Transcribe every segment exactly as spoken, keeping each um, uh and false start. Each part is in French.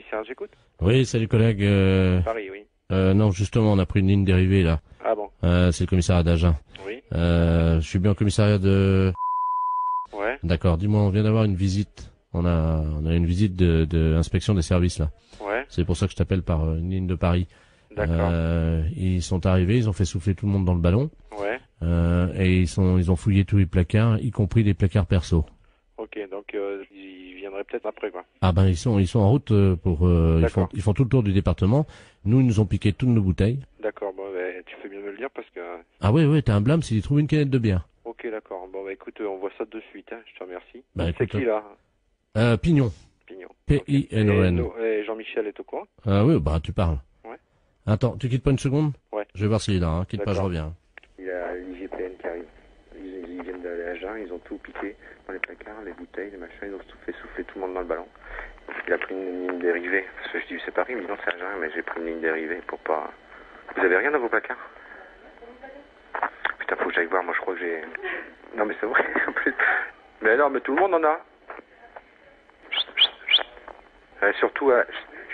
commissariat, j'écoute. Oui, salut collègue. Euh, Paris, oui. euh, non, justement, on a pris une ligne dérivée là. Ah bon. Euh, c'est le commissariat d'Agen. Oui. Euh, je suis bien au commissariat de... Ouais. D'accord, dis-moi, on vient d'avoir une visite. On a, on a une visite de, de inspection des services là. Ouais. C'est pour ça que je t'appelle par euh, une ligne de Paris. D'accord. Euh, ils sont arrivés, ils ont fait souffler tout le monde dans le ballon. Ouais. Euh, et ils sont, ils ont fouillé tous les placards, y compris les placards perso. Ok, donc euh, ils viendraient peut-être après, quoi. Ah ben ils sont, ils sont en route euh, pour, euh, ils font, D'accord. ils font tout le tour du département. Nous, ils nous ont piqué toutes nos bouteilles. D'accord, bon, bah, tu fais bien de me le dire parce que... Ah ouais, ouais, t'as un blâme s'ils trouvent une canette de bière. Ok, d'accord. Bon, bah écoute, euh, on voit ça de suite, hein. Je te remercie. Bah, C'est écoute, qui, là? Euh, Pignon. Pignon. P I N O Et, N. no- et Jean-Michel est au courant? Ah oui, bah tu parles. Ouais. Attends, tu quittes pas une seconde? Ouais. Je vais voir s'il est là, hein. Quitte pas, je D'accord. reviens. Il y a l'I G P N qui arrive. Ils, ils viennent d'aller à Agen, ils ont tout piqué dans les placards, les bouteilles, les machins, ils ont tout fait souffler tout le monde dans le ballon. Il a pris une ligne dérivée. Parce que je dis c'est Paris, mais non c'est Agen, mais j'ai pris une ligne dérivée pour pas... Vous avez rien dans vos placards? Putain, faut que j'aille voir, moi je crois que j'ai... Non mais c'est vrai, en plus. Mais non, mais tout le monde en a. Euh, surtout, euh...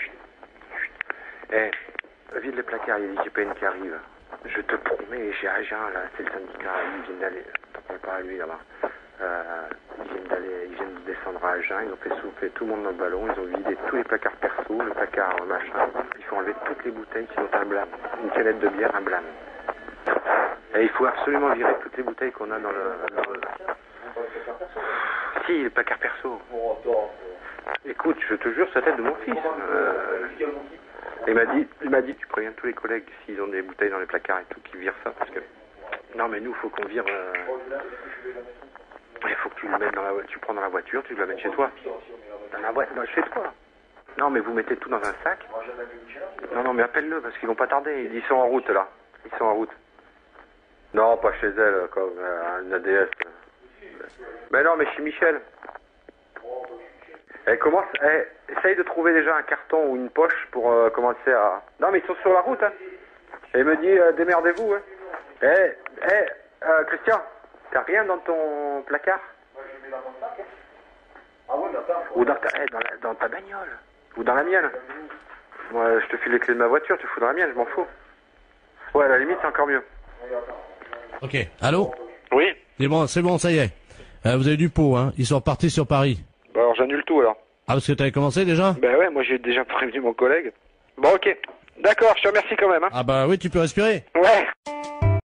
eh, vide les placards, il y a l'I G P N qui arrive. Je te promets, j'ai Agen là, c'est le syndicat, ils viennent d'aller... T'en parles pas à lui là-bas. Euh, ils viennent d'aller, ils viennent de descendre à Agen, ils ont fait souffler tout le monde dans le ballon, ils ont vidé tous les placards perso, le placard euh, machin. Il faut enlever toutes les bouteilles qui ont un blâme. Une canette de bière, un blâme. Et il faut absolument virer toutes les bouteilles qu'on a dans le... Dans le... Si, le placard perso. Écoute, je te jure, c'est la tête de mon fils. Euh... Il m'a dit, il m'a dit, tu préviens tous les collègues s'ils ont des bouteilles dans les placards et tout, qu'ils virent ça, parce que... Non, mais nous, faut qu'on vire... Euh... Il faut que tu le mettes dans la voiture, tu prends dans la voiture, tu la mets chez toi. Dans la boîte, chez toi. Non, mais vous mettez tout dans un sac. Non, non, mais appelle-le, parce qu'ils vont pas tarder. Ils sont en route, là. Ils sont en route. Non, pas chez elle, comme euh, une A D S. Mais non, mais chez Michel. Eh, commence, eh, essaye de trouver déjà un carton ou une poche pour euh, commencer à... Non, mais ils sont sur la route, hein. Et il me dit, euh, démerdez-vous, hein. Eh, eh, euh, Christian, t'as rien dans ton placard? Moi, je mets dans mon sac, hein. Ah ouais, dans Ou dans ta, eh, dans, la, dans ta bagnole. Ou dans la mienne. Moi, je te file les clés de ma voiture, tu fous dans la mienne, je m'en fous. Ouais, à la limite, c'est encore mieux. Ok. Allô? Oui. C'est bon, c'est bon, ça y est. Euh, vous avez du pot, hein. Ils sont repartis sur Paris. Bah alors j'annule tout alors. Ah, parce que t'avais commencé déjà? Ben ouais, moi j'ai déjà prévenu mon collègue. Bon, ok. D'accord, je te remercie quand même, hein. Ah bah oui, tu peux respirer. Ouais.